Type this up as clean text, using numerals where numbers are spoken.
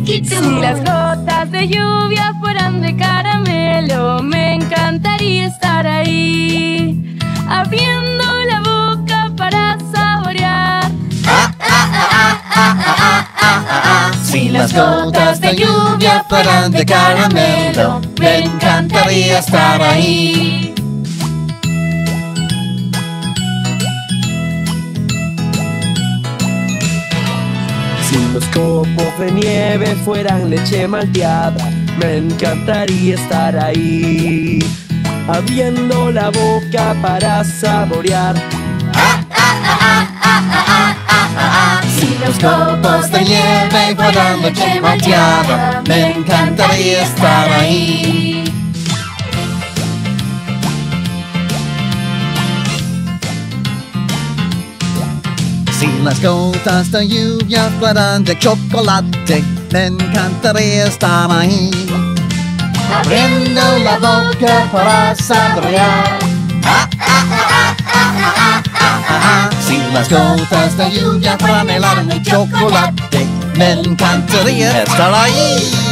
chiquitu. Si las gotas de lluvia fueran de caramelo, me encantaría estar ahí, abriendo la boca para saborear. Si las gotas de lluvia fueran de caramelo, me encantaría estar ahí. Si los copos de nieve fueran leche malteada, me encantaría estar ahí, abriendo la boca para saborear. Si los copos de nieve fueran leche malteada, me encantaría estar ahí. Si las gotas de lluvia fueran de chocolate, me encantaría estar ahí, abriendo la boca para saborear. Si las gotas de lluvia fueran helado de chocolate, me encantaría estar ahí.